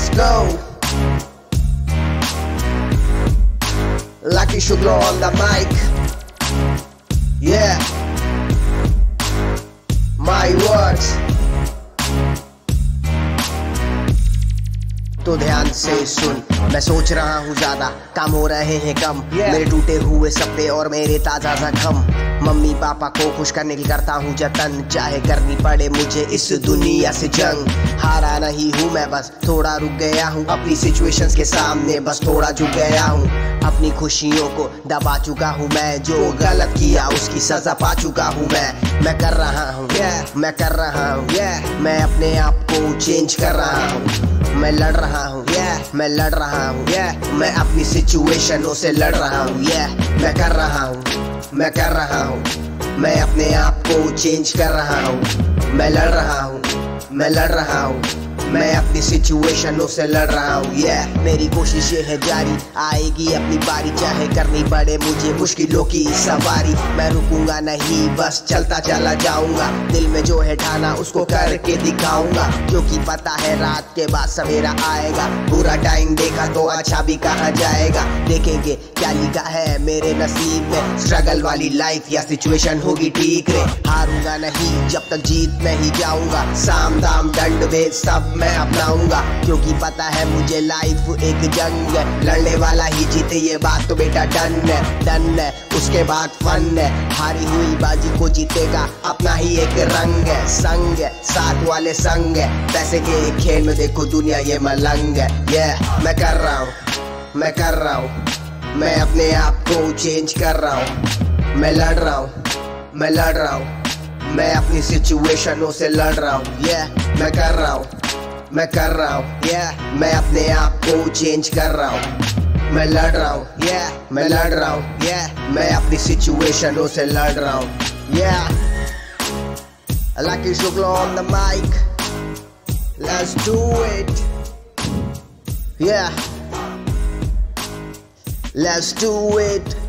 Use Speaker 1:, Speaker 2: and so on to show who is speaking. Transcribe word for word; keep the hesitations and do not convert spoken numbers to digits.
Speaker 1: let's go. Lucky Shukla on the mic. Yeah, my words. तो ध्यान से सुन, मैं सोच रहा हूँ ज्यादा, काम हो रहे हैं कम। yeah. मेरे टूटे हुए सपने और मेरे ताजा जख्म। मम्मी पापा को खुश करने की करता हूँ जतन, चाहे करनी पड़े मुझे इस दुनिया से जंग। हारा नहीं हूँ मैं, बस थोड़ा रुक गया हूँ अपनी सिचुएशंस के सामने, बस थोड़ा झुक गया हूँ। अपनी खुशियों को दबा चुका हूँ मैं, जो गलत किया उसकी सजा पा चुका हूँ मैं। मैं कर रहा हूँ yeah. मैं कर रहा हूँ yeah. मैं अपने आप को चेंज कर रहा हूँ। मैं लड़ रहा हूँ yeah. मैं लड़ रहा हूँ yeah. मैं अपनी सिचुएशनों से लड़ रहा हूँ yeah. मैं कर रहा हूँ मैं कर रहा हूँ मैं अपने आप को चेंज कर रहा हूँ। मैं लड़ रहा हूँ मैं लड़ रहा हूँ मैं अपनी सिचुएशनों से लड़ रहा हूँ yeah. मेरी कोशिश ये है जारी, आएगी अपनी बारी, चाहे करनी पड़े मुझे मुश्किलों की सवारी। मैं रुकूंगा नहीं, बस चलता चला जाऊंगा, दिल में जो है ठाना उसको करके दिखाऊंगा। क्योंकि पता है रात के बाद सवेरा आएगा, पूरा टाइम देखा तो अच्छा भी कहा जाएगा। देखेंगे क्या लिखा है मेरे नसीब में, स्ट्रगल वाली लाइफ या सिचुएशन होगी ठीक रे। हारूंगा नहीं जब तक जीत नहीं जाऊंगा, साम दाम दंड भेद सब मैं अपनाऊंगा। क्योंकि पता है मुझे लाइफ एक जंग है, लड़ने वाला ही जीते ये बात तो बेटा डन है। डन है उसके बाद फन है, हारी हुई बाजी को जीतेगा अपना ही एक रंग है। संग है साथ वाले संग है, पैसे के खेल में देखो दुनिया ये मलंग है। ये yeah, मैं कर रहा हूँ मैं कर रहा हूँ मैं अपने आप को चेंज कर रहा हूँ। मैं लड़ रहा हूँ मैं लड़ रहा हूँ मैं अपनी सिचुएशनों से लड़ रहा हूँ yeah, मैं कर रहा हूँ मैं कर रहा हूँ yeah, मैं अपने आप को चेंज कर रहा हूँ। मैं लड़ रहा हूँ yeah, मैं लड़ रहा हूँ yeah, मैं अपनी सिचुएशनों से लड़ रहा हूँ yeah. Lucky Shukla on the mic, let's do it yeah, let's do it.